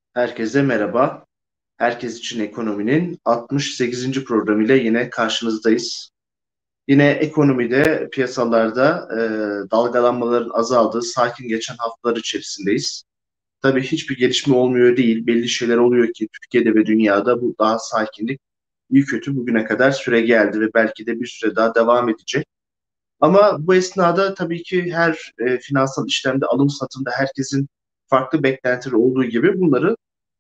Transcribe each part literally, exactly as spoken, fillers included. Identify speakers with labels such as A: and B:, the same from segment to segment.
A: Herkese merhaba. Herkes için ekonominin altmış sekizinci programıyla yine karşınızdayız. Yine ekonomide, piyasalarda e, dalgalanmaların azaldığı, sakin geçen haftalar içerisindeyiz. Tabii hiçbir gelişme olmuyor değil. Belli şeyler oluyor ki Türkiye'de ve dünyada bu daha sakinlik iyi kötü bugüne kadar süre geldi ve belki de bir süre daha devam edecek. Ama bu esnada tabii ki her e, finansal işlemde alım satımda herkesin farklı beklentileri olduğu gibi bunları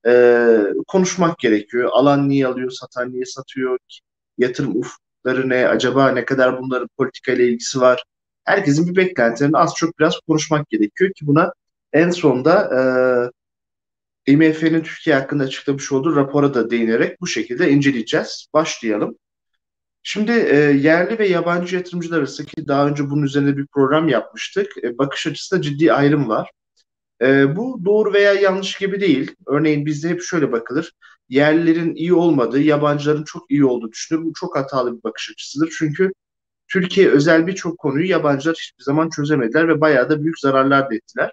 A: e, konuşmak gerekiyor. Alan niye alıyor, satan niye satıyor, yatırım ufukları ne, acaba ne kadar bunların politikayla ilgisi var. Herkesin bir beklentilerini az çok biraz konuşmak gerekiyor ki buna en sonda e, I M F'nin Türkiye hakkında açıklamış olduğu rapora da değinerek bu şekilde inceleyeceğiz. Başlayalım. Şimdi e, yerli ve yabancı yatırımcılar arası ki daha önce bunun üzerine bir program yapmıştık. E, bakış açısında ciddi ayrım var. E, bu doğru veya yanlış gibi değil. Örneğin bizde hep şöyle bakılır. Yerlilerin iyi olmadığı, yabancıların çok iyi olduğu düşünülür. Bu çok hatalı bir bakış açısıdır. Çünkü Türkiye özel birçok konuyu yabancılar hiçbir zaman çözemediler ve bayağı da büyük zararlar da ettiler.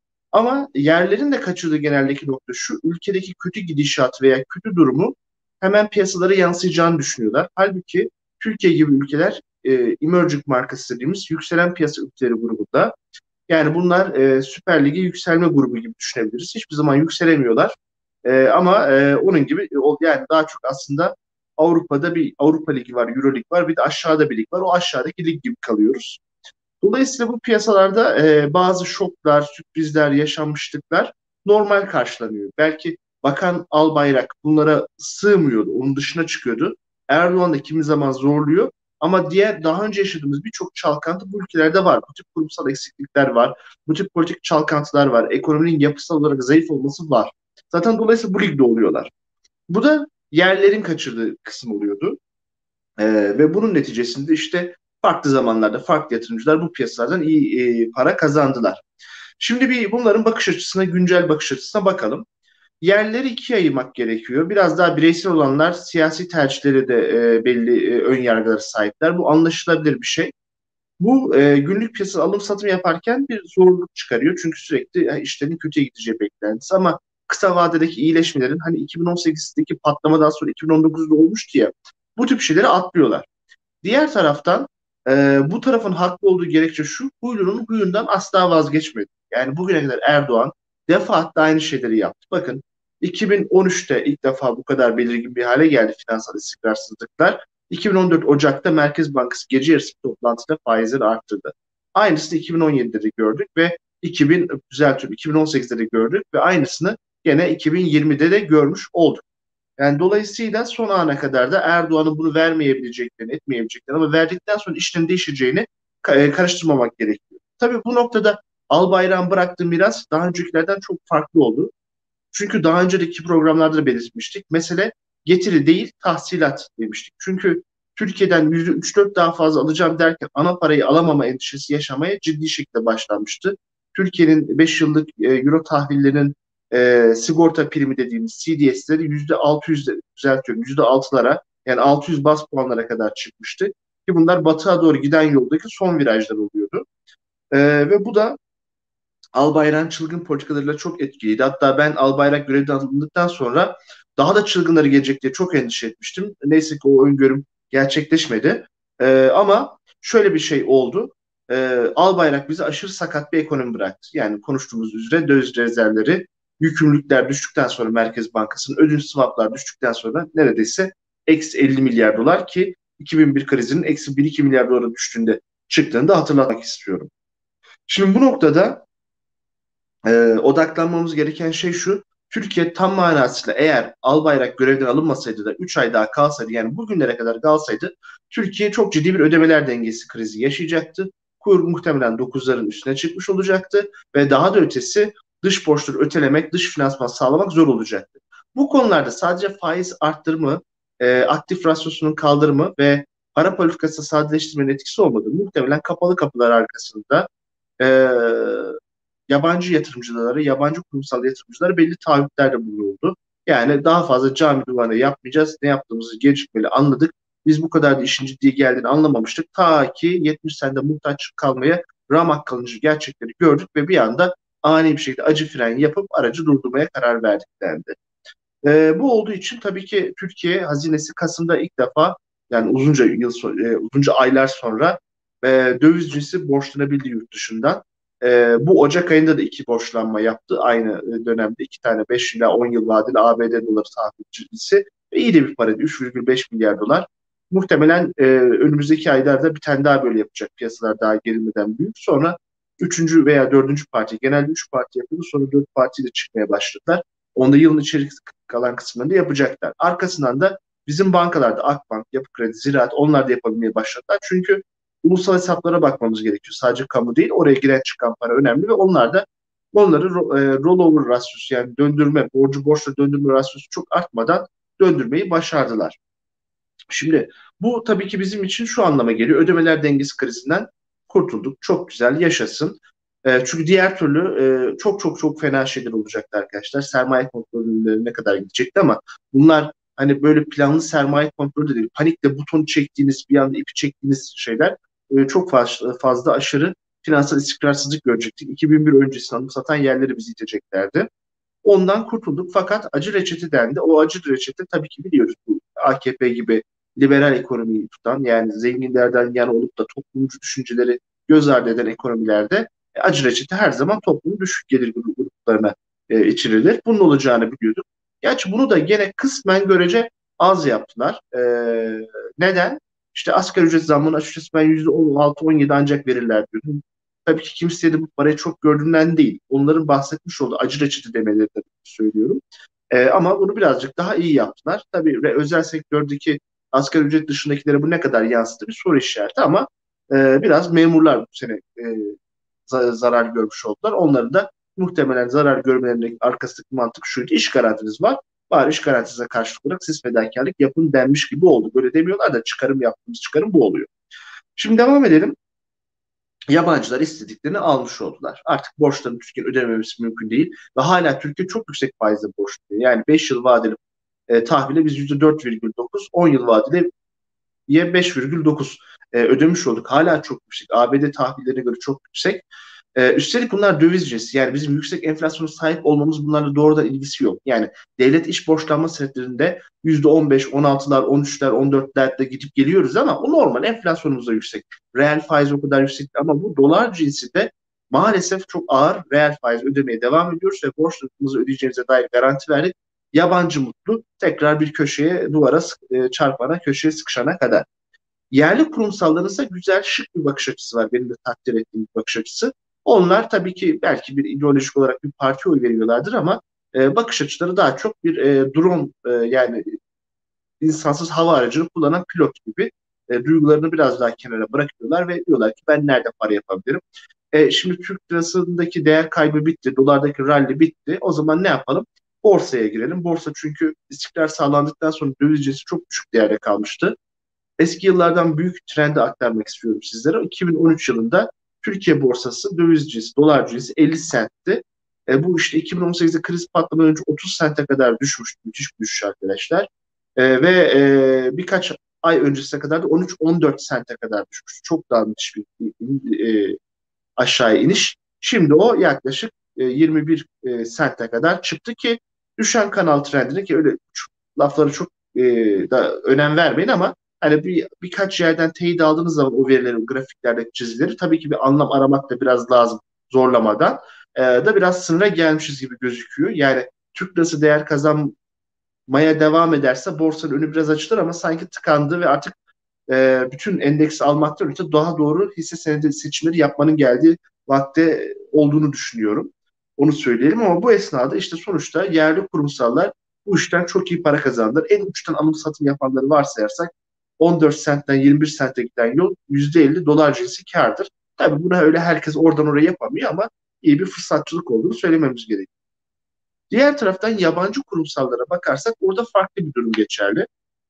A: Ama yerlerin de kaçırdığı geneldeki nokta şu, ülkedeki kötü gidişat veya kötü durumu hemen piyasalara yansıyacağını düşünüyorlar. Halbuki Türkiye gibi ülkeler e, emerging markets dediğimiz yükselen piyasa ülkeleri grubunda. Yani bunlar e, Süper Lig'e yükselme grubu gibi düşünebiliriz. Hiçbir zaman yükselemiyorlar. E, ama e, onun gibi o- yani daha çok aslında Avrupa'da bir Avrupa Ligi var, Euro Lig var, bir de aşağıda bir lig var. O aşağıdaki lig gibi kalıyoruz. Dolayısıyla bu piyasalarda e, bazı şoklar, sürprizler, yaşanmışlıklar normal karşılanıyor. Belki Bakan Albayrak bunlara sığmıyordu, onun dışına çıkıyordu. Erdoğan da kimi zaman zorluyor. Ama diğer daha önce yaşadığımız birçok çalkantı bu ülkelerde var. Bu tip kurumsal eksiklikler var. Bu tip politik çalkantılar var. Ekonominin yapısal olarak zayıf olması var. Zaten dolayısıyla bu ligde oluyorlar. Bu da yerlerin kaçırdığı kısım oluyordu. Ee, ve bunun neticesinde işte farklı zamanlarda farklı yatırımcılar bu piyasalardan iyi e, para kazandılar. Şimdi bir bunların bakış açısına, güncel bakış açısına bakalım. Yerleri ikiye ayırmak gerekiyor. Biraz daha bireysel olanlar siyasi tercihleri de e, belli e, ön yargılara sahipler. Bu anlaşılabilir bir şey. Bu e, günlük piyasada alım satım yaparken bir zorluk çıkarıyor. Çünkü sürekli e, işlerin kötüye gideceği beklentisi. Ama kısa vadedeki iyileşmelerin hani iki bin on sekizdeki patlamadan sonra iki bin on dokuzda olmuştu ya, bu tip şeyleri atlıyorlar. Diğer taraftan e, bu tarafın haklı olduğu gerekçe şu, huylunun huyundan asla vazgeçmedi. Yani bugüne kadar Erdoğan defaatle aynı şeyleri yaptı. Bakın iki bin on üçte ilk defa bu kadar belirgin bir hale geldi finansal istikrarsızlıklar. iki bin on dört Ocak'ta Merkez Bankası gece yarısı toplantıda faizleri arttırdı. Aynısını iki bin on yedide de gördük ve iki bin düzeltiyorum iki bin on sekizde de gördük ve aynısını gene iki bin yirmide de görmüş olduk. Yani dolayısıyla son ana kadar da Erdoğan'ın bunu vermeyebileceklerini, etmeyebileceklerini ama verdikten sonra işlerin değişeceğini e, karıştırmamak gerekiyor. Tabii bu noktada Albayrak'ın bıraktığı miras daha öncekilerden çok farklı oldu. Çünkü daha önceki programlarda da belirtmiştik. Mesele getiri değil, tahsilat demiştik. Çünkü Türkiye'den yüzde üç dört daha fazla alacağım derken ana parayı alamama endişesi yaşamaya ciddi şekilde başlanmıştı. Türkiye'nin beş yıllık e, euro tahvillerinin e, sigorta primi dediğimiz C D S'leri yüzde altı yüz düzeltiyorum yüzde altılara yani altı yüz bas puanlara kadar çıkmıştı. Ki bunlar batığa doğru giden yoldaki son virajlar oluyordu. E, ve bu da Albayrak'ın çılgın politikalarıyla çok etkiliydi. Hatta ben Albayrak görevden alındıktan sonra daha da çılgınları gelecek diye çok endişe etmiştim. Neyse ki o öngörüm gerçekleşmedi. Ee, ama şöyle bir şey oldu. Ee, Albayrak bize aşırı sakat bir ekonomi bıraktı. Yani konuştuğumuz üzere döviz rezervleri, yükümlülükler düştükten sonra Merkez Bankası'nın ödünç swaplar düştükten sonra neredeyse eksi elli milyar dolar ki iki bin bir krizinin eksi bir iki milyar dolara düştüğünde çıktığını da hatırlatmak istiyorum. Şimdi bu noktada e, odaklanmamız gereken şey şu. Türkiye tam manasıyla eğer Albayrak görevden alınmasaydı da üç ay daha kalsaydı yani bugünlere kadar kalsaydı Türkiye çok ciddi bir ödemeler dengesi krizi yaşayacaktı. Kur muhtemelen dokuzların üstüne çıkmış olacaktı ve daha da ötesi dış borçları ötelemek, dış finansman sağlamak zor olacaktı. Bu konularda sadece faiz arttırımı, e, aktif rasyosunun kaldırımı ve para politikası sadeleştirmenin etkisi olmadı. Muhtemelen kapalı kapılar arkasında e, yabancı yatırımcılara, yabancı kurumsal yatırımcılara belli taahhütlerde bulunuldu. Yani daha fazla cami duvarı yapmayacağız. Ne yaptığımızı gecikmeli anladık. Biz bu kadar da işin ciddiye geldiğini anlamamıştık. Ta ki yetmiş senede muhtaç kalmaya ramak kalıcı gerçekleri gördük ve bir anda ani bir şekilde acı fren yapıp aracı durdurmaya karar verdik dendi. E, bu olduğu için tabii ki Türkiye hazinesi Kasım'da ilk defa, yani uzunca yıl so- e, uzunca aylar sonra e, döviz cinsi borçlanabildi yurt dışından. E, bu Ocak ayında da iki borçlanma yaptı. Aynı e, dönemde iki tane beş ila on yıl vadeli A B D doları tahvil cinsi. E, iyi de bir paraydı. üç virgül beş milyar dolar. Muhtemelen e, önümüzdeki aylarda bir tane daha böyle yapacak. Piyasalar daha gerilmeden büyük. Sonra üçüncü veya dördüncü parti, genelde üç parti yapıyordu. Sonra dört parti de çıkmaya başladılar. Onda yılın içerik kalan kısmında yapacaklar. Arkasından da bizim bankalarda Akbank, Yapı Kredi, Ziraat, onlar da yapabilmeye başladılar. Çünkü ulusal hesaplara bakmamız gerekiyor. Sadece kamu değil, oraya giren çıkan para önemli ve onlar da onları e, rollover rasyosu, yani döndürme, borcu borçla döndürme rasyosu çok artmadan döndürmeyi başardılar. Şimdi bu tabii ki bizim için şu anlama geliyor. Ödemeler dengesi krizinden kurtulduk. Çok güzel, yaşasın. E, çünkü diğer türlü e, çok çok çok fena şeyler olacaktı arkadaşlar. Sermaye kontrolü ne kadar gidecekti ama bunlar hani böyle planlı sermaye kontrolü de değil. Panikle butonu çektiğiniz, bir anda ipi çektiğiniz şeyler e, çok fazla, fazla aşırı finansal istikrarsızlık görecektik. iki bin bir öncesini anımsatan yerleri bizi iteceklerdi. Ondan kurtulduk fakat acı reçete dendi. O acı reçete tabii ki biliyoruz, bu A K P gibi liberal ekonomiyi tutan, yani zenginlerden yana olup da toplumcu düşünceleri göz ardı eden ekonomilerde e, acı reçete her zaman toplumun düşük gelir gruplarına e, içirilir. Bunun olacağını biliyorduk. Gerçi bunu da gene kısmen görece az yaptılar. E, neden? İşte asgari ücret zammını açıkçası ben yüzde on altı on yedi ancak verirler diyordum. Tabii ki kimseye de bu parayı çok gördüğünden değil. Onların bahsetmiş olduğu acı reçete demelerinden söylüyorum. Ee, ama bunu birazcık daha iyi yaptılar. Tabii ve özel sektördeki asgari ücret dışındakilere bu ne kadar yansıdı bir soru işareti ama e, biraz memurlar bu sene e, zarar görmüş oldular. Onların da muhtemelen zarar görmelerinin arkasındaki mantık şuydu: İş garantiniz var. Bari iş garantisine karşılık olarak siz fedakarlık yapın denmiş gibi oldu. Böyle demiyorlar da çıkarım yaptığımız çıkarım bu oluyor. Şimdi devam edelim. Yabancılar istediklerini almış oldular. Artık borçların Türkiye'nin ödememesi mümkün değil ve hala Türkiye çok yüksek faizle borçluyor. Yani beş yıl vadeli e, tahvile biz yüzde dört virgül dokuz, on yıl vadeli beş virgül dokuz e, ödemiş olduk. Hala çok yüksek. A B D tahvillerine göre çok yüksek. Ee, üstelik bunlar döviz cinsi. Yani bizim yüksek enflasyona sahip olmamız bunlarla doğrudan ilgisi yok. Yani devlet iş borçlanma senetlerinde yüzde on beş, on altılar, on üçler, on dörtlerde gidip geliyoruz ama o normal, enflasyonumuz da yüksek. Reel faiz o kadar yüksek ama bu dolar cinsi de maalesef çok ağır reel faiz ödemeye devam ediyoruz ve borçlarımızı ödeyeceğimize dair garanti verdik. Yabancı mutlu, tekrar bir köşeye, duvara e, çarpana, köşeye sıkışana kadar. Yerli kurumsalların ise güzel, şık bir bakış açısı var. Benim de takdir ettiğim bir bakış açısı. Onlar tabii ki belki bir ideolojik olarak bir parti oy veriyorlardır ama e, bakış açıları daha çok bir e, drone, e, yani insansız hava aracını kullanan pilot gibi e, duygularını biraz daha kenara bırakıyorlar ve diyorlar ki ben nerede para yapabilirim? E, şimdi Türk lirasındaki değer kaybı bitti, dolardaki rally bitti. O zaman ne yapalım? Borsaya girelim. Borsa çünkü istikrar sağlandıktan sonra döviz cinsi çok düşük değerde kalmıştı. Eski yıllardan büyük trendi aktarmak istiyorum sizlere. iki bin on üç yılında Türkiye borsası döviz cinsi, dolar cinsi elli sentti. E, bu işte iki bin on sekizde kriz patlamadan önce otuz sente kadar düşmüştü. Müthiş bir düşüş arkadaşlar. E, ve e, birkaç ay öncesine kadar da on üç on dört sente kadar düşmüştü. Çok daha müthiş bir e, aşağıya iniş. Şimdi o yaklaşık e, yirmi bir e, sente kadar çıktı ki düşen kanal trendine, ki öyle lafları çok e, da önem vermeyin ama hani bir birkaç yerden teyit aldığınız zaman o verileri, grafiklerdeki çizileri, tabii ki bir anlam aramak da biraz lazım zorlamadan. E, da biraz sınıra gelmişiz gibi gözüküyor. Yani Türk lirası değer kazanmaya devam ederse borsanın önü biraz açılır ama sanki tıkandı ve artık e, bütün endeksi almaktan öte daha doğru hisse senedi seçimleri yapmanın geldiği vakte olduğunu düşünüyorum. Onu söyleyelim ama bu esnada işte sonuçta yerli kurumsallar bu işten çok iyi para kazandılar. En uçtan alım satım yapanları varsayarsak on dört sentten yirmi bir sente giden yol yüzde elli dolar cinsi kârdır. Tabii bunu öyle herkes oradan oraya yapamıyor ama iyi bir fırsatçılık olduğunu söylememiz gerekiyor. Diğer taraftan yabancı kurumsallara bakarsak orada farklı bir durum geçerli.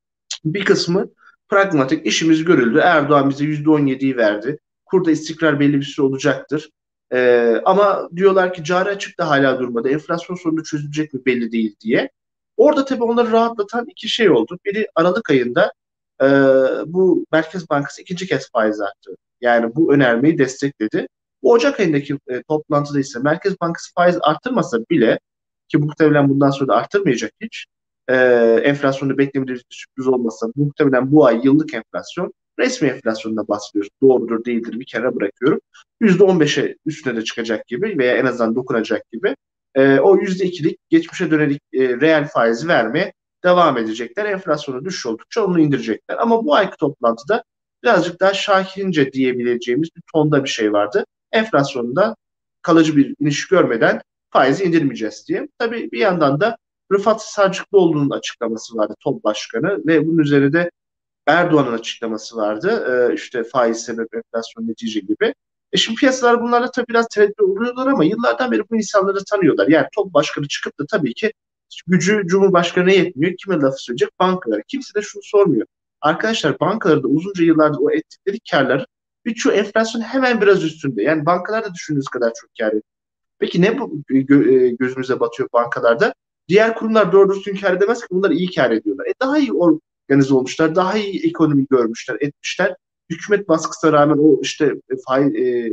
A: Bir kısmı pragmatik, işimiz görüldü. Erdoğan bize yüzde on yediyi verdi. Kurda istikrar belli bir süre olacaktır. Ee, ama diyorlar ki cari açık da hala durmadı. Enflasyon sorunu çözülecek mi belli değil diye. Orada tabii onları rahatlatan iki şey oldu. Biri Aralık ayında e, bu Merkez Bankası ikinci kez faiz arttı. Yani bu önermeyi destekledi. Bu Ocak ayındaki e, toplantıda ise Merkez Bankası faiz arttırmasa bile, ki muhtemelen bundan sonra da arttırmayacak hiç, e, enflasyonda beklemediğimiz bir sürpriz olmasa muhtemelen bu ay yıllık enflasyon, resmi enflasyonda bahsediyoruz. Doğrudur değildir bir kenara bırakıyorum. yüzde on beşe üstüne de çıkacak gibi veya en azından dokunacak gibi. E, o yüzde ikilik geçmişe dönelik e, reel faizi vermeye devam edecekler. Enflasyonu düşüş oldukça onu indirecekler. Ama bu ayki toplantıda birazcık daha şahirince diyebileceğimiz bir tonda bir şey vardı. Enflasyonda kalıcı bir iniş görmeden faizi indirmeyeceğiz diye. Tabii bir yandan da Rıfat Sarcıklıoğlu'nun açıklaması vardı, T O B Başkanı, ve bunun üzerine de Erdoğan'ın açıklaması vardı. Ee, işte faiz sebep enflasyon netice gibi. E şimdi piyasalar bunlarla tabii biraz tereddüt oluyorlar ama yıllardan beri bu insanları tanıyorlar. Yani T O B Başkanı çıkıp da tabii ki gücü Cumhurbaşkanı'na yetmiyor. Kime lafı söyleyecek? Bankalara. Kimse de şunu sormuyor. Arkadaşlar, bankalarda uzunca yıllardır o ettikleri karlar birçoğu enflasyon hemen biraz üstünde. Yani bankalar da düşündüğünüz kadar çok kar ediyor. Peki ne bu gö- e, gözümüze batıyor bankalarda? Diğer kurumlar doğru düzgün kar edemez ki, bunlar iyi kar ediyorlar. E daha iyi organize olmuşlar, daha iyi ekonomi görmüşler, etmişler. Hükümet baskısına rağmen o işte e, faiz, e,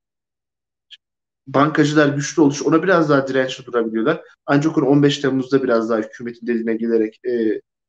A: bankacılar güçlü olmuş, ona biraz daha dirençli durabiliyorlar. Ancak onu on beş Temmuz'da biraz daha hükümetin dediğine gelerek e,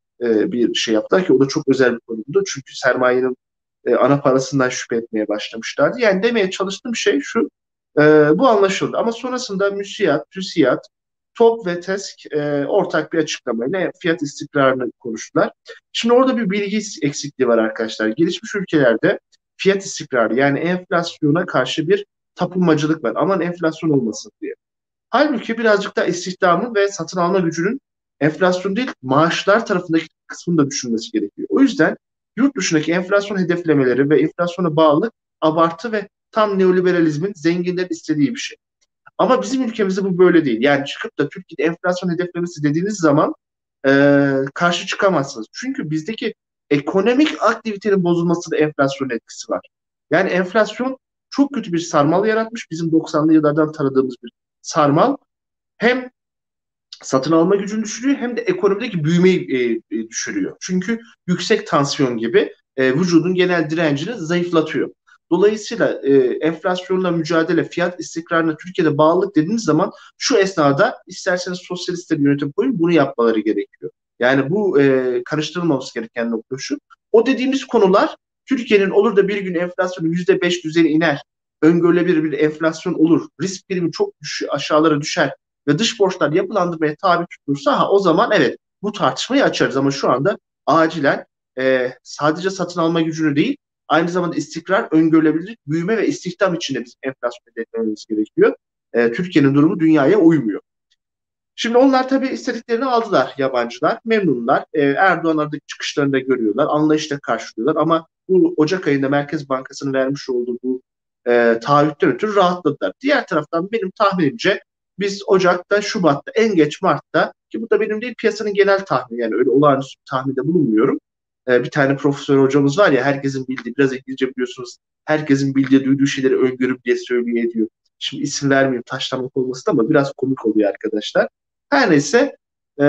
A: e, bir şey yaptılar ki o da çok özel bir konumdu. Çünkü sermayenin e, ana parasından şüphe etmeye başlamışlardı. Yani demeye çalıştığım şey şu: e, bu anlaşıldı. Ama sonrasında MÜSİAD, TÜSİAD, TOP ve TESK e, ortak bir açıklamayla fiyat istikrarını konuştular. Şimdi orada bir bilgi eksikliği var arkadaşlar. Gelişmiş ülkelerde fiyat istikrarı, yani enflasyona karşı bir tapınmacılık var. Aman enflasyon olmasın diye. Halbuki birazcık da istihdamın ve satın alma gücünün enflasyon değil maaşlar tarafındaki kısmını da düşünmesi gerekiyor. O yüzden yurt dışındaki enflasyon hedeflemeleri ve enflasyona bağlı abartı ve tam neoliberalizmin zenginlerin istediği bir şey. Ama bizim ülkemizde bu böyle değil. Yani çıkıp da Türkiye'de enflasyon hedeflemesi dediğiniz zaman e, karşı çıkamazsınız. Çünkü bizdeki ekonomik aktivitenin bozulmasında enflasyon etkisi var. Yani enflasyon çok kötü bir sarmal yaratmış. Bizim doksanlı yıllardan tanıdığımız bir sarmal. Hem satın alma gücünü düşürüyor hem de ekonomideki büyümeyi e, e, düşürüyor. Çünkü yüksek tansiyon gibi e, vücudun genel direncini zayıflatıyor. Dolayısıyla e, enflasyonla mücadele, fiyat istikrarına Türkiye'de bağlılık dediğiniz zaman şu esnada isterseniz sosyalistler yönetim koyun, bunu yapmaları gerekiyor. Yani bu e, karıştırılmaması gereken nokta şu: o dediğimiz konular, Türkiye'nin olur da bir gün enflasyonu yüzde beş düzeyine iner, öngörülebilir bir enflasyon olur, risk primi çok düş aşağılara düşer ve dış borçlar yapılandırmaya tabi tutulursa, ha, o zaman evet bu tartışmayı açarız. Ama şu anda acilen e, sadece satın alma gücünü değil, aynı zamanda istikrar, öngörülebilirlik, büyüme ve istihdam içinde biz enflasyon hedeflememiz gerekiyor. E, Türkiye'nin durumu dünyaya uymuyor. Şimdi onlar tabii istediklerini aldılar, yabancılar. Memnunlar. E, Erdoğan aradaki çıkışlarını da görüyorlar. Anlayışla karşılıyorlar. Ama bu Ocak ayında Merkez Bankası'nın vermiş olduğu bu e, taahhütten ötürü rahatladılar. Diğer taraftan benim tahminimce biz Ocak'ta, Şubat'ta, en geç Mart'ta, ki bu da benim değil piyasanın genel tahmini, yani öyle olağanüstü bir tahminde bulunmuyorum. E, bir tane profesör hocamız var ya, herkesin bildiği, biraz İngilizce biliyorsunuz, herkesin bildiği, duyduğu şeyleri öngörüp diye söylüyor ediyor. Şimdi isim vermeyeyim taşlamak olmasın ama biraz komik oluyor arkadaşlar. Her neyse, e,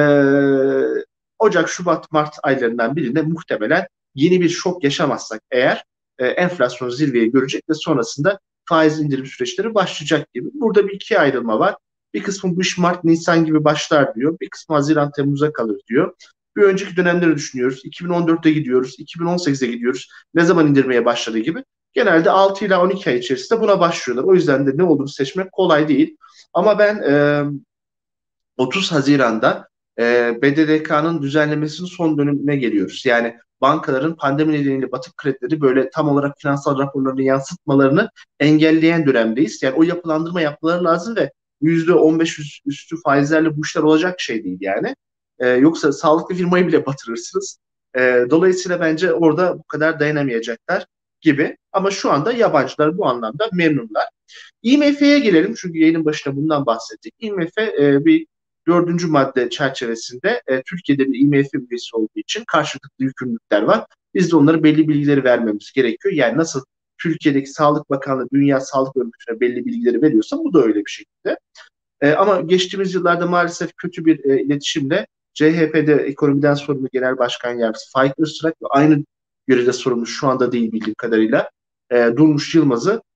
A: Ocak, Şubat, Mart aylarından birinde muhtemelen yeni bir şok yaşamazsak eğer e, enflasyon zirveyi görecek ve sonrasında faiz indirim süreçleri başlayacak gibi. Burada bir iki ayrılma var. Bir kısmı bu iş Mart, Nisan gibi başlar diyor. Bir kısmı Haziran, Temmuz'a kalır diyor. Bir önceki dönemleri düşünüyoruz. iki bin on dörtte gidiyoruz, iki bin on sekize gidiyoruz. Ne zaman indirmeye başladığı gibi. Genelde altı ila on iki ay içerisinde buna başlıyorlar. O yüzden de ne olduğunu seçmek kolay değil. Ama ben e, otuz Haziran'da e, B D D K'nın düzenlemesinin son dönemine geliyoruz. Yani bankaların pandemi nedeniyle batık kredileri böyle tam olarak finansal raporlarını yansıtmalarını engelleyen dönemdeyiz. Yani o yapılandırma yapmaları lazım ve yüzde on beş üstü faizlerle bu işler olacak şey değil yani. E, yoksa sağlıklı firmayı bile batırırsınız. E, dolayısıyla bence orada bu kadar dayanamayacaklar gibi. Ama şu anda yabancılar bu anlamda memnunlar. I M F'ye gelelim çünkü yayının başında bundan bahsettik. I M F e, bir dördüncü madde çerçevesinde e, Türkiye'de bir I M F üyesi olduğu için karşılıklı yükümlülükler var. Biz de onlara belli bilgileri vermemiz gerekiyor. Yani nasıl Türkiye'deki Sağlık Bakanlığı Dünya Sağlık Örgütü'ne belli bilgileri veriyorsa bu da öyle bir şekilde. E, ama geçtiğimiz yıllarda maalesef kötü bir e, iletişimle C H P'de ekonomiden sorumlu Genel Başkan Yardımcısı Faik Öztürk ve aynı görevde sorumlu, şu anda değil bildiğim kadarıyla, e, Durmuş Yılmaz'ı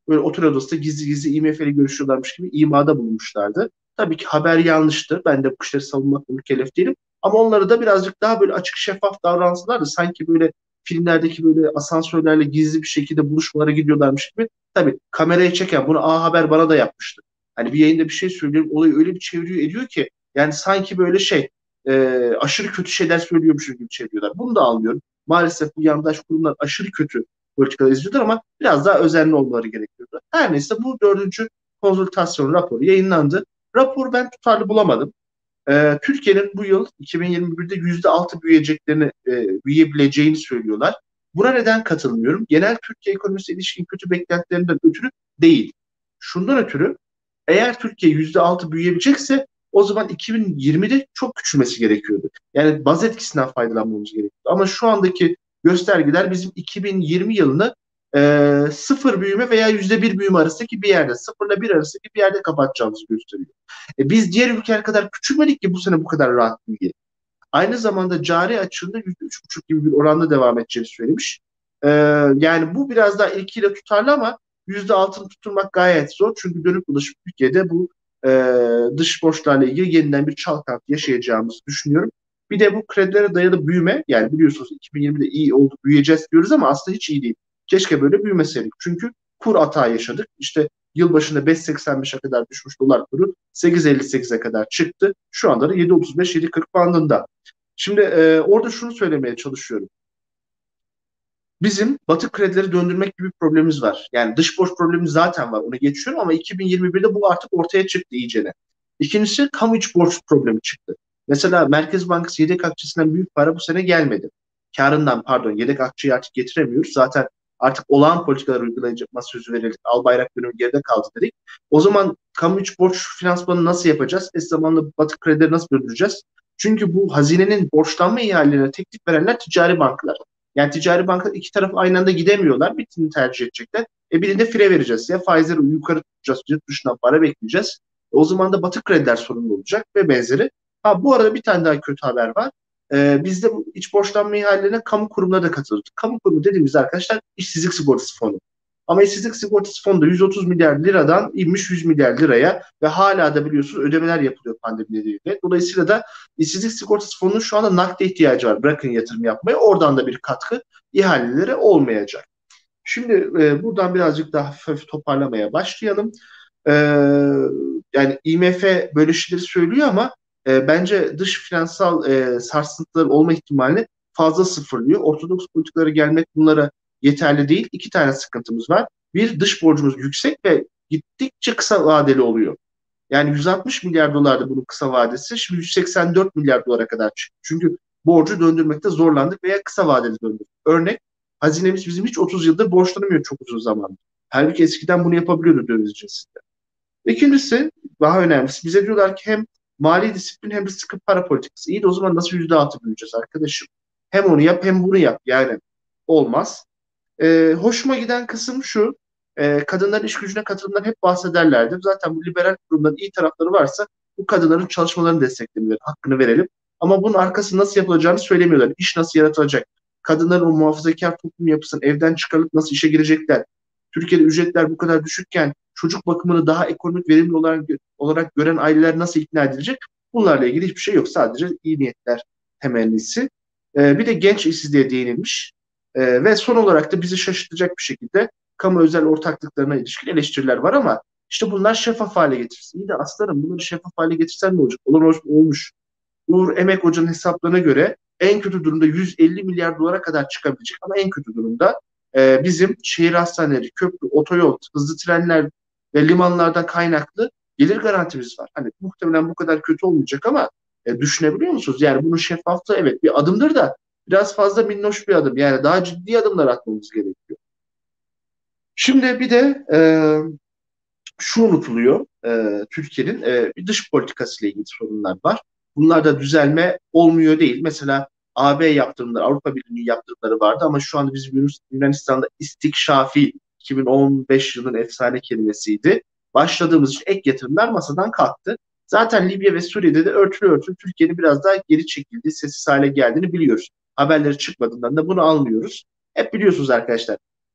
A: böyle otel odasında gizli gizli I M F ile görüşüyorlarmış gibi imada bulunmuşlardı. Tabii ki haber yanlıştı. Ben de bu kişileri savunmakla mükellef değilim. Ama onları da birazcık daha böyle açık şeffaf davransalardı sanki böyle filmlerdeki böyle asansörlerle gizli bir şekilde buluşmalara gidiyorlarmış gibi. Tabii kameraya çeken bunu A Haber bana da yapmıştı. Hani bir yayında bir şey söylüyorum olayı öyle bir çeviriyor ediyor ki yani sanki böyle şey e, aşırı kötü şeyler söylüyormuşum gibi çeviriyorlar. Bunu da anlıyorum. Maalesef bu yandaş kurumlar aşırı kötü politikalar izliyorlar ama biraz daha özenli olmaları gerekiyordu. Her neyse bu dördüncü konsultasyon raporu yayınlandı. Raporu ben tutarlı bulamadım. Ee, Türkiye'nin bu yıl iki bin yirmi birde yüzde altı büyüyeceklerini, e, büyüyebileceğini söylüyorlar. Buna neden katılmıyorum? Genel Türkiye ekonomisi ilişkin kötü beklentilerinden ötürü değil. Şundan ötürü eğer Türkiye yüzde altı büyüyebilecekse o zaman iki bin yirmide çok küçülmesi gerekiyordu. Yani baz etkisinden faydalanmamız gerekiyordu. Ama şu andaki göstergeler bizim iki bin yirmi yılını e, sıfır büyüme veya yüzde bir büyüme arasındaki bir yerde, sıfırla bir arasındaki bir yerde kapatacağımızı gösteriyor. E, biz diğer ülkeler kadar küçülmedik ki bu sene bu kadar rahat büyüyelim. Aynı zamanda cari açığında yüzde üç buçuk gibi bir oranda devam edeceğini söylemiş. Ee, yani bu biraz daha ilkiyle tutarlı ama yüzde altını tutturmak gayet zor. Çünkü dönüp dolaşıp Türkiye'de bu e, dış borçlarla ilgili yeniden bir çalkantı yaşayacağımızı düşünüyorum. Bir de bu kredilere dayalı büyüme yani biliyorsunuz iki bin yirmide iyi oldu büyüyeceğiz diyoruz ama aslında hiç iyi değil. Keşke böyle büyümeseydik. Çünkü kur atağı yaşadık. İşte yılbaşında beş seksen beşe kadar düşmüş dolar kuru sekiz elli sekize kadar çıktı. Şu anda da yedi otuz beş yedi kırk bandında. Şimdi e, orada şunu söylemeye çalışıyorum. Bizim batı kredileri döndürmek gibi bir problemimiz var. Yani dış borç problemimiz zaten var. Onu geçiyorum ama iki bin yirmi birde bu artık ortaya çıktı iyicene. İkincisi kamu iç borç problemi çıktı. Mesela Merkez Bankası yedek akçesinden büyük para bu sene gelmedi. Karından pardon yedek akçeyi artık getiremiyoruz. Zaten artık olağan politikalar uygulayacak sözü verildi. Albayrak dönemi geride kaldı dedik. O zaman kamu iç borç finansmanını nasıl yapacağız? Eş zamanlı batı kredileri nasıl döndüreceğiz? Çünkü bu hazinenin borçlanma ihalelerine teklif verenler ticari bankalar. Yani ticari bankalar iki taraf aynı anda gidemiyorlar. Birini tercih edecekler. E birinde fire vereceğiz. Ya faizleri yukarı tutacağız. Yurt dışından para bekleyeceğiz. E o zaman da batı krediler sorunlu olacak ve benzeri. Ha bu arada bir tane daha kötü haber var. Ee, bizde bu iç borçlanma ihalelerine kamu kurumları da katılır. Kamu kurumu dediğimiz arkadaşlar işsizlik sigortası fonu. Ama işsizlik sigortası fonu da yüz otuz milyar liradan inmiş yüz milyar liraya ve hala da biliyorsunuz ödemeler yapılıyor pandemi nedeniyle. Dolayısıyla da işsizlik sigortası fonunun şu anda nakde ihtiyacı var. Bırakın yatırım yapmaya. Oradan da bir katkı ihalelere olmayacak. Şimdi e, buradan birazcık daha hafif toparlamaya başlayalım. E, yani I M F böyle şeyleri söylüyor ama e, bence dış finansal e, sarsıntılar olma ihtimalini fazla sıfırlıyor. Ortodoks politikalara gelmek bunlara yeterli değil. İki tane sıkıntımız var. Bir, dış borcumuz yüksek ve gittikçe kısa vadeli oluyor. Yani yüz altmış milyar dolardı bunun kısa vadesi. Şimdi yüz seksen dört milyar dolara kadar çıktı. Çünkü borcu döndürmekte zorlandık veya kısa vadeli döndürdük. Örnek, hazinemiz bizim hiç otuz yıldır borçlanamıyor çok uzun zamandır. Halbuki eskiden bunu yapabiliyordu döviz cinsinde. İkincisi, daha önemlisi, bize diyorlar ki hem mali disiplin hem de sıkı para politikası. İyi de o zaman nasıl yüzde altı büyüyeceğiz arkadaşım? Hem onu yap hem bunu yap. Yani olmaz. E, hoşuma giden kısım şu, e, kadınların iş gücüne katılımdan hep bahsederlerdi. Zaten bu liberal kurumların iyi tarafları varsa bu kadınların çalışmalarını desteklemeleri, hakkını verelim. Ama bunun arkası nasıl yapılacağını söylemiyorlar. İş nasıl yaratılacak? Kadınların o muhafazakar toplum yapısını evden çıkarılıp nasıl işe girecekler? Türkiye'de ücretler bu kadar düşükken çocuk bakımını daha ekonomik verimli olarak, olarak gören aileler nasıl ikna edilecek? Bunlarla ilgili hiçbir şey yok. Sadece iyi niyetler temennisi. E, bir de genç işsizliğe değinilmiş. Ee, ve son olarak da bizi şaşırtacak bir şekilde kamu özel ortaklıklarına ilişkin eleştiriler var ama işte bunlar şeffaf hale getirsin. İyi de aslanım bunları şeffaf hale getirsen ne olacak? Olan olmuş. Uğur Emek Hoca'nın hesaplarına göre en kötü durumda yüz elli milyar dolara kadar çıkabilecek ama en kötü durumda e, bizim şehir hastaneleri, köprü, otoyol, hızlı trenler ve limanlardan kaynaklı gelir garantimiz var. Hani muhtemelen bu kadar kötü olmayacak ama e, düşünebiliyor musunuz? Yani bunun şeffaflığı evet bir adımdır da biraz fazla minnoş bir adım. Yani daha ciddi adımlar atmamız gerekiyor. Şimdi bir de e, şu unutuluyor. E, Türkiye'nin e, bir dış politikası ile ilgili sorunlar var. Bunlarda düzelme olmuyor değil. Mesela A B yaptırımları, Avrupa Birliği'nin yaptırımları vardı ama şu anda bizim Yunanistan'da istikşafi iki bin on beş yılının efsane kelimesiydi. Başladığımız için ek yatırımlar masadan kalktı. Zaten Libya ve Suriye'de de örtülü örtülü Türkiye'nin biraz daha geri çekildiği, sessiz hale geldiğini biliyoruz. Haberleri çıkmadığından da bunu anlıyoruz. Hep biliyorsunuz arkadaşlar.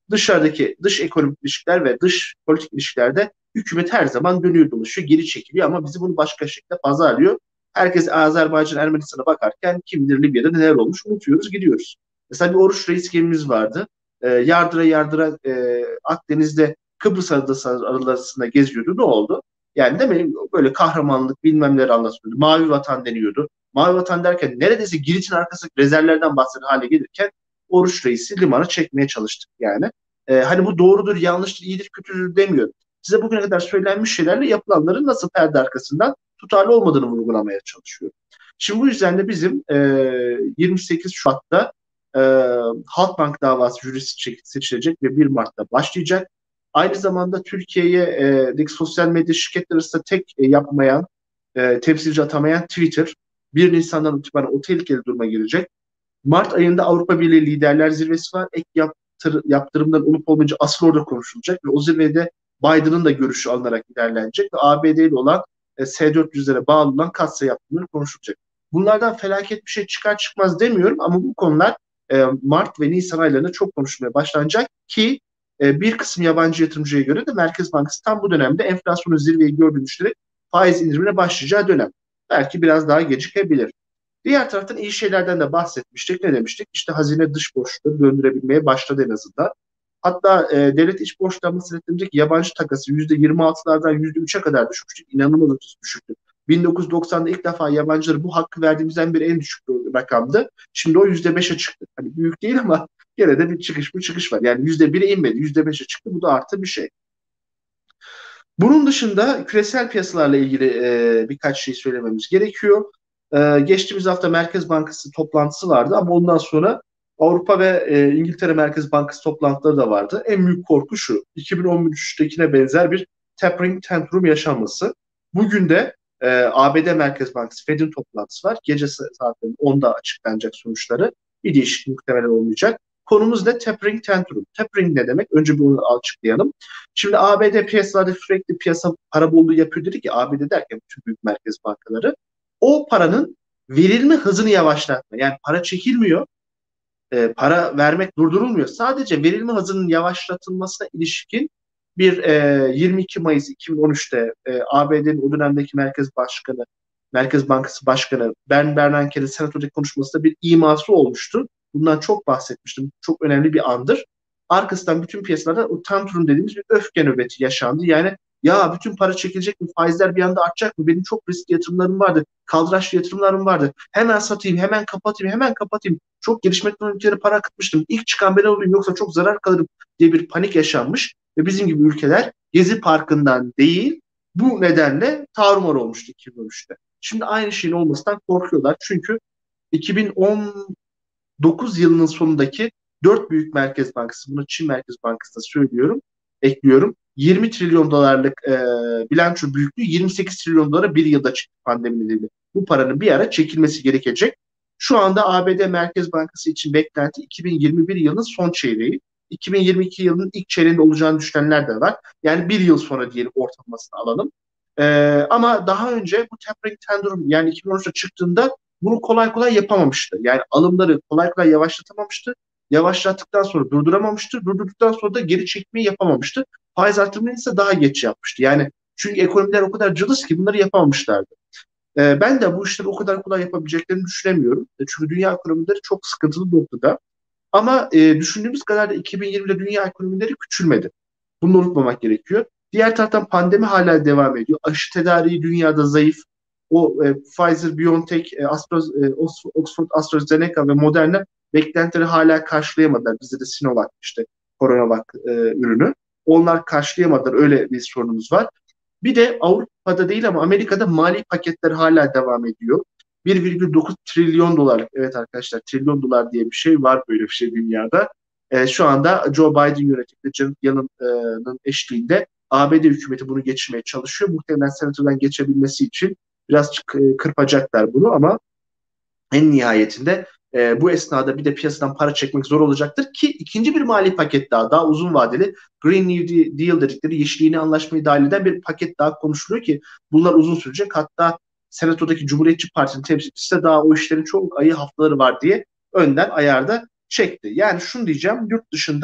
A: dışarıdaki dış ekonomik ilişkiler ve dış politik ilişkilerde hükümet her zaman dönüyor dolaşıyor, geri çekiliyor ama bizi bunu başka şekilde pazarlıyor. Herkes Azerbaycan, Ermenistan'a bakarken kim bilir Libya'da neler olmuş unutuyoruz, gidiyoruz. Mesela bir Oruç Reis gemimiz vardı. E, yardıra yardıra e, Akdeniz'de Kıbrıs adası arasında geziyordu. Ne oldu? Yani değil mi? Böyle kahramanlık bilmem neler anlatıyordu. Mavi vatan deniyordu. Mavi vatan derken neredeyse Girit'in arkasındaki rezervlerden bahseden hale gelirken Oruç Reis'i limana çekmeye çalıştık yani. Ee, hani bu doğrudur, yanlıştır, iyidir, kötüdür demiyorum. Size bugüne kadar söylenmiş şeylerle yapılanların nasıl perde arkasından tutarlı olmadığını vurgulamaya çalışıyorum. Şimdi bu yüzden de bizim e, yirmi sekiz Şubat'ta e, Halkbank davası jürisi seçilecek ve bir Mart'ta başlayacak. Aynı zamanda Türkiye'ye e, sosyal medya şirketleri arasında tek e, yapmayan, e, temsilci atamayan Twitter bir Nisan'dan itibaren o tehlikeli duruma girecek. Mart ayında Avrupa Birliği Liderler Zirvesi var. Ek yaptır, yaptırımların olup olmayınca asıl orada konuşulacak ve o zirvede Biden'ın da görüşü alınarak ilerlenecek ve A B D ile olan e, S dört yüzlere bağlı olan katsayı yaptırımları konuşulacak. Bunlardan felaket bir şey çıkar çıkmaz demiyorum ama bu konular e, Mart ve Nisan aylarında çok konuşulmaya başlanacak ki e, bir kısım yabancı yatırımcıya göre de Merkez Bankası tam bu dönemde enflasyonun zirveyi gördüğünü düşünerek faiz indirimine başlayacağı dönem. Belki biraz daha gecikebilir. Diğer taraftan iyi şeylerden de bahsetmiştik. Ne demiştik? İşte hazine dış borçları döndürebilmeye başladı en azından. Hatta e, devlet iç borçlanması senetlerindeki yabancı takası yüzde yirmi altılardan yüzde üçe kadar düşmüştü. İnanılmaz düşüktü. bin dokuz yüz doksanda ilk defa yabancılara bu hakkı verdiğimizden beri en düşük rakamdı. Şimdi o yüzde beşe çıktı. Hani büyük değil ama gene de bir çıkış bir çıkış var. Yani yüzde bire inmedi, yüzde beşe çıktı. Bu da artı bir şey. Bunun dışında küresel piyasalarla ilgili e, birkaç şey söylememiz gerekiyor. E, geçtiğimiz hafta Merkez Bankası toplantısı vardı ama ondan sonra Avrupa ve e, İngiltere Merkez Bankası toplantıları da vardı. En büyük korku şu, iki bin on üçtekine benzer bir tapering tantrum yaşanması. Bugün de e, A B D Merkez Bankası Fed'in toplantısı var. Gece saatlerinde onda açıklanacak sonuçları. Bir değişiklik muhtemelen olmayacak. Konumuz ne? Tapering tantrum. Tapering ne demek? Önce bunu açıklayalım. Şimdi A B D piyasalarda sürekli piyasa para bolluğu yapıyor dedi ki A B D derken bütün büyük merkez bankaları o paranın verilme hızını yavaşlatma. Yani para çekilmiyor, e, para vermek durdurulmuyor. Sadece verilme hızının yavaşlatılmasına ilişkin bir e, yirmi iki Mayıs iki bin on üçte e, A B D'nin o dönemdeki Merkez Başkanı, Merkez Bankası Başkanı Ben Bernanke'nin senatodaki konuşmasında bir iması olmuştu. Bundan çok bahsetmiştim. Çok önemli bir andır. Arkasından bütün piyasalarda o tantrum dediğimiz bir öfke nöbeti yaşandı. Yani ya bütün para çekilecek mi? Faizler bir anda artacak mı? Benim çok riskli yatırımlarım vardı. Kaldıraçlı yatırımlarım vardı. Hemen satayım, hemen kapatayım, hemen kapatayım. Çok gelişmekte ülkelere para akıtmıştım. İlk çıkan ben olayım yoksa çok zarar kalırım diye bir panik yaşanmış. Ve bizim gibi ülkeler Gezi Parkı'ndan değil bu nedenle tarumar olmuştu iki bin on üçte. Şimdi aynı şeyin olmasından korkuyorlar. Çünkü iki bin on dokuz yılının sonundaki dört büyük merkez bankası, bunu Çin Merkez Bankası'na söylüyorum, ekliyorum. yirmi trilyon dolarlık e, bilanço büyüklüğü yirmi sekiz trilyon dolara bir yılda çıktı pandemi nedeniyle. Bu paranın bir ara çekilmesi gerekecek. Şu anda A B D Merkez Bankası için beklenti iki bin yirmi bir yılının son çeyreği. iki bin yirmi iki yılının ilk çeyreğinde olacağını düşünenler de var. Yani bir yıl sonra diyelim ortalamasını alalım. Ee, ama daha önce bu tapering tantrum yani iki bin on üçte çıktığında bunu kolay kolay yapamamıştı. Yani alımları kolay kolay yavaşlatamamıştı. Yavaşlattıktan sonra durduramamıştı. Durdurduktan sonra da geri çekmeyi yapamamıştı. Faiz artırımını ise daha geç yapmıştı. Yani çünkü ekonomiler o kadar cılız ki bunları yapamamışlardı. Ee, ben de bu işleri o kadar kolay yapabileceklerini düşünemiyorum. E, çünkü dünya ekonomileri çok sıkıntılı noktada. Ama e, düşündüğümüz kadar da iki bin yirmide dünya ekonomileri küçülmedi. Bunu unutmamak gerekiyor. Diğer taraftan pandemi hala devam ediyor. Aşı tedariği dünyada zayıf. O e, Pfizer, BioNTech, e, Astra, e, Oxford, AstraZeneca ve Moderna beklentileri hala karşılayamadılar. Bizde de Sinovac işte CoronaVac e, ürünü. Onlar karşılayamadılar. Öyle bir sorunumuz var. Bir de Avrupa'da değil ama Amerika'da mali paketler hala devam ediyor. bir virgül dokuz trilyon dolarlık, evet arkadaşlar trilyon dolar diye bir şey var, böyle bir şey dünyada. E, şu anda Joe Biden yönetiminde Janet Yellen'ın eşliğinde A B D hükümeti bunu geçirmeye çalışıyor. Muhtemelen senatodan geçebilmesi için biraz kırpacaklar bunu ama en nihayetinde e, bu esnada bir de piyasadan para çekmek zor olacaktır ki ikinci bir mali paket daha, daha uzun vadeli Green New Deal dedikleri yeşil yeni anlaşmayı dahil eden bir paket daha konuşuluyor ki bunlar uzun sürecek. Hatta Senato'daki Cumhuriyetçi Parti'nin temsilcisi de daha o işlerin çok ayı haftaları var diye önden ayarda çekti. Yani şunu diyeceğim, yurt dışında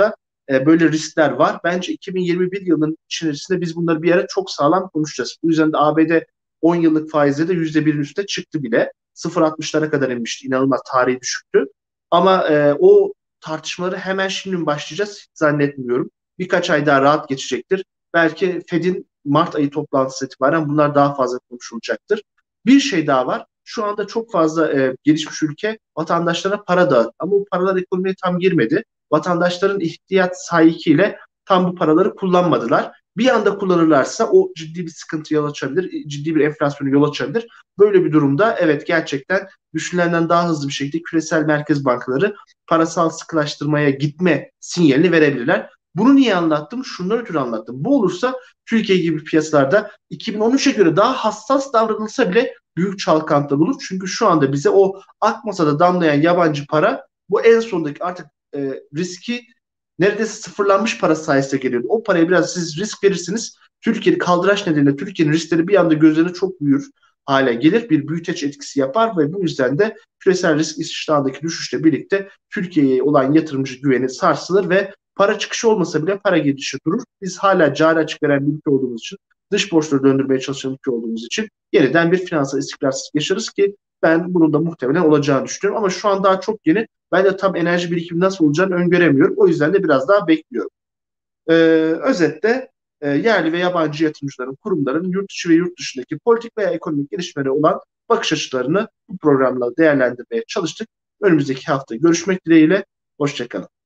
A: e, böyle riskler var. Bence iki bin yirmi bir yılının içerisinde biz bunları bir ara çok sağlam konuşacağız. Bu yüzden de A B D on yıllık faizde de yüzde birin üstüne çıktı bile. sıfır virgül altmışlara kadar inmişti. İnanılmaz tarihi düşüktü. Ama e, o tartışmaları hemen şimdi mi başlayacağız? Hiç zannetmiyorum. Birkaç ay daha rahat geçecektir. Belki Fed'in Mart ayı toplantısı itibaren bunlar daha fazla konuşulacaktır. Bir şey daha var. Şu anda çok fazla e, gelişmiş ülke vatandaşlara para dağıttı. Ama bu paralar ekonomiye tam girmedi. Vatandaşların ihtiyaç sahikiyle tam bu paraları kullanmadılar. Bir anda kullanırlarsa o ciddi bir sıkıntı yol açabilir, ciddi bir enflasyonu yol açabilir. Böyle bir durumda evet gerçekten düşünülenden daha hızlı bir şekilde küresel merkez bankaları parasal sıkılaştırmaya gitme sinyalini verebilirler. Bunu niye anlattım? Şundan ötürü anlattım. Bu olursa Türkiye gibi piyasalarda iki bin on üçe göre daha hassas davranılsa bile büyük çalkantılar olur. Çünkü şu anda bize o akmasa da damlayan yabancı para bu en sondaki artık e, riski neredeyse sıfırlanmış para sayesinde geliyordu. O paraya biraz siz risk verirsiniz. Türkiye'nin kaldıraç nedeniyle Türkiye'nin riskleri bir anda gözlerine çok büyür hale gelir. Bir büyüteç etkisi yapar ve bu yüzden de küresel risk iştahındaki düşüşle birlikte Türkiye'ye olan yatırımcı güveni sarsılır ve para çıkışı olmasa bile para girişi durur. Biz hala cari açık veren bir ülke olduğumuz için, dış borçları döndürmeye çalışan ülke olduğumuz için yeniden bir finansal istikrarsızlık yaşarız ki ben bunun da muhtemelen olacağını düşünüyorum. Ama şu an daha çok yeni. Ben de tam enerji birikimi nasıl olacağını öngöremiyorum. O yüzden de biraz daha bekliyorum. Ee, Özetle e, yerli ve yabancı yatırımcıların, kurumların yurt içi ve yurt dışındaki politik veya ekonomik gelişmelere olan bakış açılarını bu programla değerlendirmeye çalıştık. Önümüzdeki hafta görüşmek dileğiyle. Hoşçakalın.